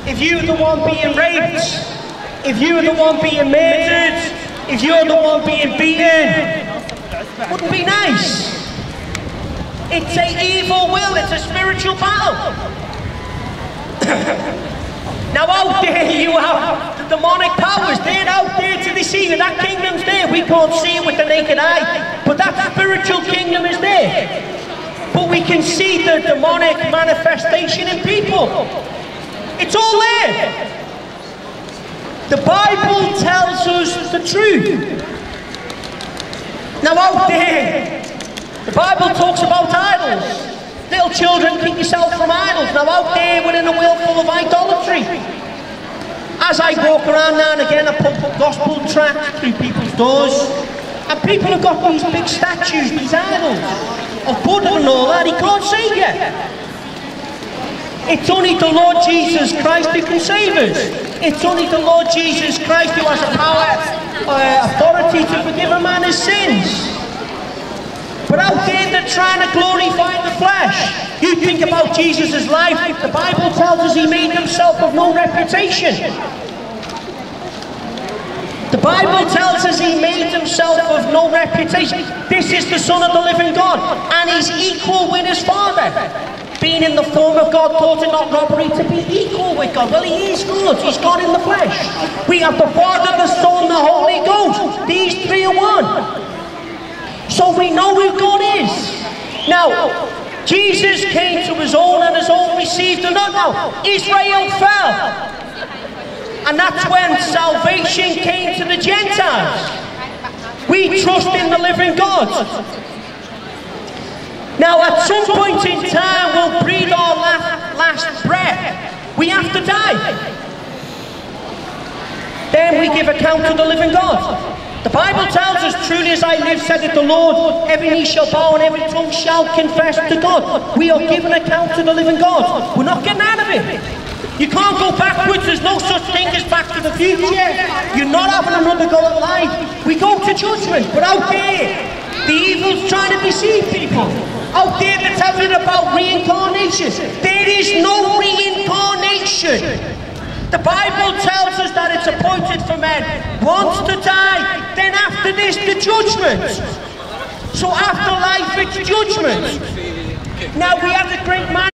if you're the one being raped, if you're the one being murdered, if you're the one being beaten, wouldn't be nice. It's an evil will, it's a spiritual battle. Now out there you have the demonic powers, they're out there to deceive you. That kingdom's there, we can't see it with the naked eye, but that spiritual kingdom is there. But we can see the demonic manifestation in people. It's all there. The Bible tells us the truth. Now out there, the Bible talks about idols. Little children, keep yourself from idols. Now out there, we're in a world full of idolatry. As I walk around now and again, I put gospel tracts through people's doors. And people have got these big statues, these idols, of Buddha and all that. He can't save you. It's only the Lord Jesus Christ who can save us. It's only the Lord Jesus Christ who has the power, authority to forgive a man his sins. But out there they're trying to glorify the flesh. You think about Jesus' life, the Bible tells us he made himself of no reputation. The Bible tells us he made himself of no reputation. This is the Son of the living God, and he's equal with his Father. Being in the form of God, thought it not robbery to be equal with God. Well, he is good, he's God in the flesh. We have the Father, the Son, the Holy Ghost. These three are one. So we know who God is. Now, Jesus came to his own and his own received him not. Now, Israel fell. And that's when salvation came to the Gentiles. We trust in the living God. Now, at some point in time, we'll breathe our last breath. We have to die. Then we give account to the living God. The Bible tells us, truly as I live, said it the Lord, every knee shall bow and every tongue shall confess to God. We are giving account to the living God. We're not getting out of it. You can't go backwards. There's no such thing as back to the future. You're not having another go at life. We go to judgment. But out there, the evil's trying to deceive people. Out there they're telling about reincarnation. There is no reincarnation. The Bible tells us that it's appointed for men once to die, then after this the judgment. So after life it's judgment. Now we have the great man